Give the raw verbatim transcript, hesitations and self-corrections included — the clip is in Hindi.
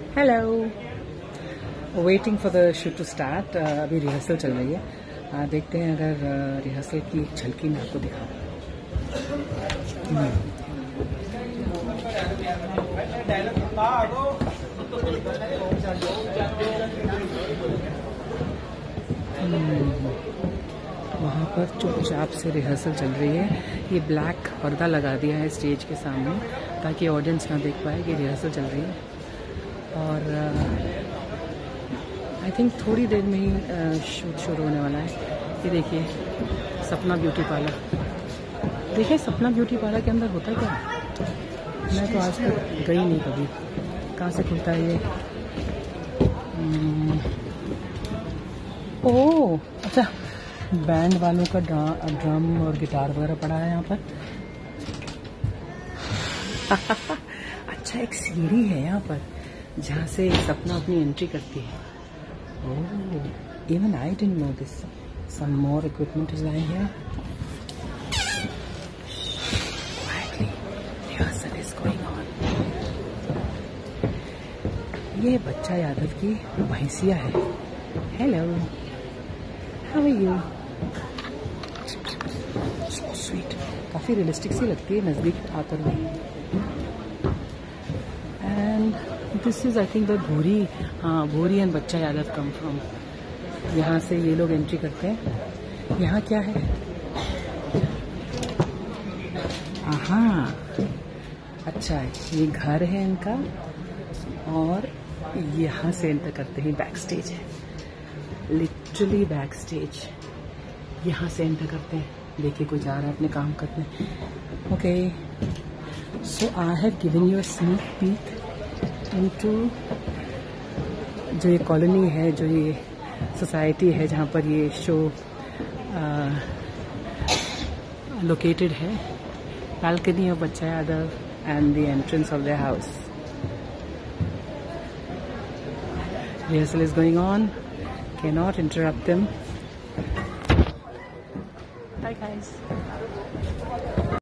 Hello, waiting for the shoot to start. अभी रिहर्सल चल रही है। uh, देखते हैं अगर रिहर्सल uh, की एक झलकी मैं आपको दिखाऊं। वहाँ पर चुपचाप से रिहर्सल चल रही है। ये ब्लैक पर्दा लगा दिया है स्टेज के सामने ताकि ऑडियंस ना देख पाए कि रिहर्सल चल रही है। और आई uh, थिंक थोड़ी देर में ही शूट uh, शुरू होने वाला है। ये देखिए सपना ब्यूटी पार्लर। देखिए सपना ब्यूटी पार्लर के अंदर होता क्या है? मैं तो आज तक गई नहीं कभी। कहाँ से खुलता है ये? ओह अच्छा, बैंड वालों का ड्रम और गिटार वगैरह पड़ा है यहाँ पर। अच्छा, एक सीढ़ी है यहाँ पर जहाँ से सपना अपनी एंट्री करती है। Oh, even I didn't know this. Some more equipment is lying here. Quietly, rehearsal is going on. ये बच्चा यादव की भैंसिया है। Hello, how are you? So sweet, काफी रियलिस्टिक सी लगती है नजदीक आकर भी। And this is I think the Bhuri, हाँ भूरी एंड बच्चा यादव कम फ्रॉम। यहाँ से ये लोग एंट्री करते हैं। यहाँ क्या है? हाँ अच्छा, ये घर है इनका और यहाँ से एंटर करते हैं। बैक स्टेज है, लिटरली बैक स्टेज। यहाँ से एंटर करते हैं। देखिए कोई जा रहा है अपने काम करने। Okay, so I have given you a sneak peek into जो ये कॉलोनी है, जो ये सोसाइटी है जहाँ पर ये शो लोकेटेड है। Balcony of Bachcha Yadav and the entrance of the house. Rehearsal is going on. Cannot interrupt them. Bye guys.